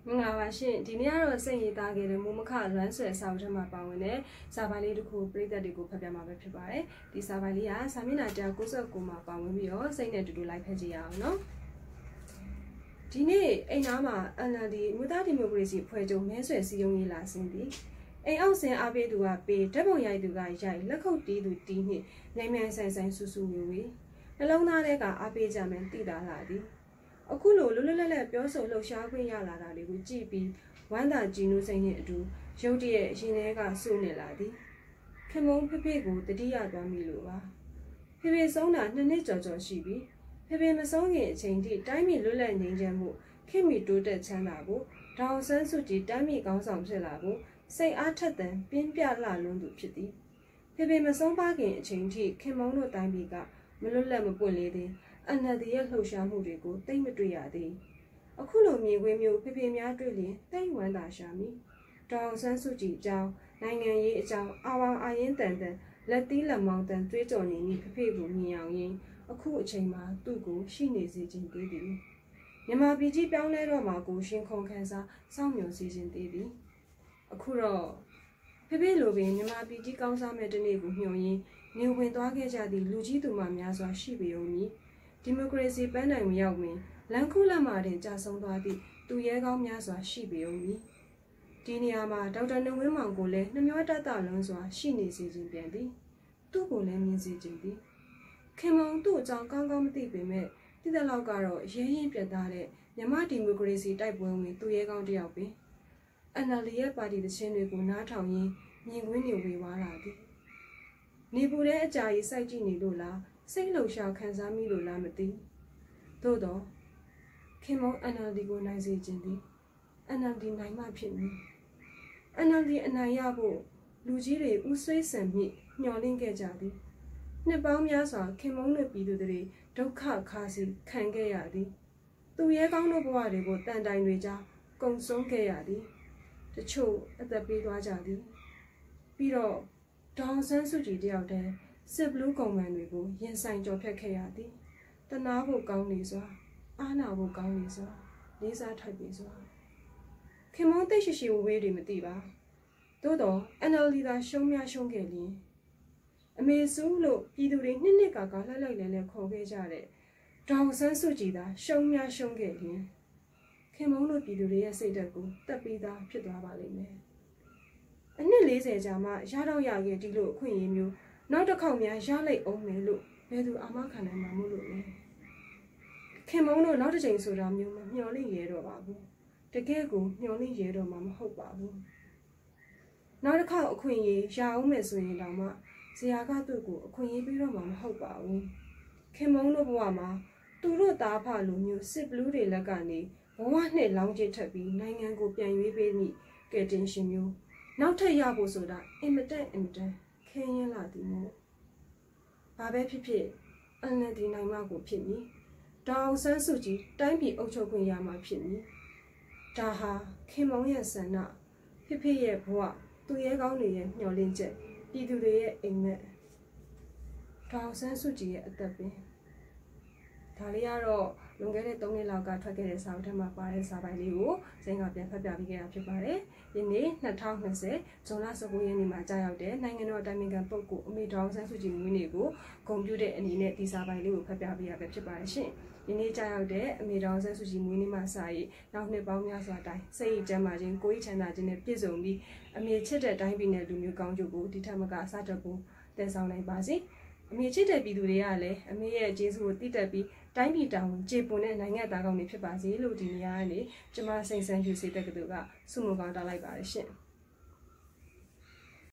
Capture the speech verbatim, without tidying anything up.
မင်္ဂလာပါရှင်ဒီနေ့ကတော့စိတ်ရည်သားခဲ့တဲ့မူမခလွမ်းဆွဲစာအုပ်ထဲမှာပါဝင်တဲ့စာပိုင်လေးတစ်ခုပြည်သက်တွေကိုဖတ်ပြမှာပဲဖြစ်ပါတယ်ဒီစာပိုင်လေးကစာမျက်နှာတစ်ကိုးကိုမှာပါဝင်ပြီးတော့စိတ်နဲ့တူတူလိုက်ဖတ်ကြည့်ရအောင်နော်ဒီနေ့အိမ်သားမှာ N L D မြို့သားဒီမိုကရေစီဖွဲ့ချုပ်မဲဆွယ်စည်းရုံးရေးလာစင်းသည်အိမ်အောက်ဆင်းအားပေးသူကပေးဓာတ်ပုံရိုက်သူကရိုက်လက်ခုပ်တီးသူတီးနှင့်နိုင်မြန်ဆိုင်ဆိုင်ဆူဆူဝေဝေနှလုံးသားထဲကအားပေးကြမယ်တိတာလာသည်အခုလိုလွတ်လွတ်လပ်လပ်ပြောဆိုလှုပ်ရှားခွင့်ရလာတာတွေကိုကြည့်ပြီးဝမ်းသာကြည်နူးစိတ်နဲ့အတူရုတ်တရက်ရင်ထဲကစုနေလာသည်ခင်မုံဖေဖေကိုတတိယသွားမိလို့ပါဖေဖေဆုံးတာနှစ်နှစ်ကျော်ကျော်ရှိပြီဖေဖေမဆုံးခင်အချိန်ထိတိုင်းပြည်လွတ်လပ်ငြိမ်းချမ်းမှုခင်မီတိုးတက်ချမ်းသာဖို့ဒေါအောင်ဆန်းစုကြည်တိုင်းပြည်ကောင်းဆောင်ဖြစ်လာဖို့စိတ်အားထက်သန်ပြင်းပြလှလွန်းသူဖြစ်သည်ဖေဖေမဆုံးပါခင်အချိန်ထိခင်မုံတို့တိုင်းပြည်ကမလွတ်လပ်မပွင့်လေသည်အန်နဒီရဲ့လှုပ်ရှားမှုတွေကိုသိမ့်မတွေ့ရသေးအခုလိုမြင်ကွင်းမျိုးဖေဖေများတွေ့လျင်သိမ့်ဝမ်းသာရှာမိဒေါအောင်ဆန်းစုကြည်အကြောင်းနိုင်ငံရေးအကြောင်းအာဝါအာရင်တန်တန်လက်သီးလက်မောင်းတန်သွေးကြော်နေမိဖေဖေကိုမြင်အောင်ရင်အခုအချိန်မှာသူ့ကိုရှိနေစေခြင်းသေးသည်မြန်မာပြည်ကြီးပြောင်းလဲတော့မှကိုရှင်ခုန်ခန်းစားစောင့်မျှော်စေခြင်းသေးသည်အခုတော့ဖေဖေလိုပင်မြန်မာပြည်ကြီးကောင်းစားမဲ့တနေ့ကိုမျှော်ရင်းနေဝင်သွားခဲ့ကြသည့်လူကြီးသူမများစွာရှိပေုံမည်ဒီမိုကရေစီပန်းတိုင်ရောက်ဝင်လမ်းခုလက်မှာတင်ကြာဆုံးသွားသည့်သူရဲကောင်းများစွာရှိပေုံမည်ဒီနေရာမှာဒေါက်တာနေဝင်းမောင်ကိုလည်းနှမျောတတလုံးစွာရှိနေစေခြင်းပြန်သည်သူ့ကိုလည်းမြင်စေခြင်းသည်ခင်မုံသူ့အကြောင်းကောင်းကောင်းမသိပေမဲ့တိတဲ့လောက်ကတော့ရဲရင်ပြတ်သားတဲ့မြန်မာဒီမိုကရေစီတိုက်ပွဲဝင်သူရဲကောင်းတစ်ယောက်ပင်အန်အယ်လ်ဒီရဲ့ပါတီတခြင်းတွေကိုနားထောင်ရင်းမြင်ကွင်းတွေဝေဝါးလာသည်နေပူတဲ့အကြာကြီးစိုက်ကြည့်နေလို့လားစိတ်လှုပ်ရှားခံစားမိလို့လားမသိသို့တော့ခင်မုံ N L D ကိုနိုင်စေခြင်းသည် N L D နိုင်မှဖြစ်မည် N L D အနိုင်ရဖို့လူကြီးတွေဥဆွေးဆန်မြင့်မျှော်လင့်ခဲ့ကြသည်နှစ်ပေါင်းများစွာခင်မုံတို့ပြည်သူတွေဒုက္ခခါစီခံခဲ့ရသည်သူရဲကောင်းတို့ဘဝတွေကိုတန်တိုင်တွေကြားကုံဆုံးခဲ့ရသည်တချို့အသက်ပေးသွားကြသည်ပြီးတော့ဒေါအောင်ဆန်းစုကြည်တယောက်တည်းစစ်ဘလူးကုံမန်တွေကိုရင်ဆိုင်ကြော်ဖြတ်ခဲ့ရသည်တနာဖို့ကောင်းနေစွာအားနာဖို့ကောင်းနေစွာလေးစားထိုက်ပြီစွာခင်မုံသိရှိရှိဝေးတွေမသိပါသို့တော့ N L D သာရှုံးများရှုံးခဲ့လျင်အမေစုလို့ပြည်သူတွေနှစ်နှစ်ကာကာလှလိုက်လဲလဲခေါ်ခဲ့ကြတဲ့ဒေါအောင်ဆန်းစုကြည်သာရှုံးများရှုံးခဲ့လျင်ခင်မုံတို့ပြည်သူတွေရဲ့စိတ်ဓာတ်ကိုတက်ပြီးသားဖြစ်သွားပါလိမ့်မယ်အနှစ်၄၀ကြာမှရတော့ရခဲ့ဒီလိုအခွင့်အရေးမျိုးနောက်တစ်ခေါက်များရလိုက်အောင်မယ်လို့ဘယ်သူအာမခံနိုင်မှာမို့လို့လဲခင်မုံတို့နောက်တစ်ချိန်ဆိုတာမျိုးမမျှော်လင့်ရတော့ပါဘူးတကယ်ကိုမျှော်လင့်ရတော့မှာမဟုတ်ပါဘူးနောက်တစ်ခေါက်အခွင့်အရေးရအောင်မယ်ဆိုရင်တောင်မှဇရာကသူ့ကိုအခွင့်အရေးပေးတော့မှာမဟုတ်ပါဘူးခင်မုံတို့ဘဝမှာသူတို့သားဖလိုမျိုးစစ်ဘလူးတွေလက်ကနေဘဝနဲ့လောင်းကျစ်ထပ်ပြီးနိုင်ငံကိုပြန်ရွေးပေးမိကဲတင်ရှင်မျိုးနောက်ထပ်ရဖို့ဆိုတာအင်မတန်အင်မတန်ခင်းရင်းလာသည်မို့ဘာပဲဖြစ်ဖြစ်အန်လဒီနိုင်မကိုဖြစ်မည်ဒေါအောင်ဆန်းစုကြည်တိုင်းပြည်အုပ်ချုပ်ခွင့်ရမှာဖြစ်မည်ဒါဟာခင်မုံရဲ့ဆန္ဒဖြစ်ဖြစ်ရဲ့ဘဝသူရဲကောင်းတွေရဲ့မျှော်လင့်ချက်ပြည်သူတွေရဲ့အိမ်မက်ဒေါအောင်ဆန်းစုကြည်ရဲ့အသက်ပင်ဒါလေးကတော့လွန်ခဲ့တဲ့၃နှစ်လောက်ကထွက်ခဲ့တဲ့စာအုပ်ထဲမှာပါတဲ့စာပိုင်လေးကိုစိန်ကပြန်ဖတ်ပြပေးခဲ့တာဖြစ်ပါတယ်။ဒီနေ့၂၀၂၀ဇွန်လ၁၉ရက်နေ့မှာကြာရောက်တဲ့နိုင်ငံတော်အတိုင်ပင်ခံပုဂ္ဂိုလ်အမေဒေါအောင်ဆန်းစုကြည်မွေးနေ့ကိုဂုဏ်ပြုတဲ့အနေနဲ့ဒီစာပိုင်လေးကိုဖတ်ပြပေးရပဲဖြစ်ပါတယ်ရှင်။ဒီနေ့ကြာရောက်တဲ့အမေဒေါအောင်ဆန်းစုကြည်မွေးနေ့မှာစာရေးနောက်နှစ်ပေါင်းများစွာတိုင်စိတ်ရည်ကျမ်းမာခြင်းကိုယ်ရည်ချမ်းသာခြင်းနဲ့ပြည့်စုံပြီးအမေချစ်တဲ့တိုင်းပြည်နဲ့လူမျိုးကောင်းကျိုးကိုဒီထက်မကစတတ်ဖို့တည်ဆောင်နိုင်ပါစေ။အမေချစ်တဲ့ပြည်သူတွေကလည်းအမေရဲ့ကျေးဇူးကိုသိတတ်ပြီးတိုင်းပြည်တောင်ကျေပွန်တဲ့နိုင်ငံသားကောင်းတွေဖြစ်ပါစေလို့ဒီနေရာကနေကျမစိန်ဆန်းယူစေတဲ့ကတူကဆုမွန်ကောင်းတောင်းလိုက်ပါတယ်ရှင်။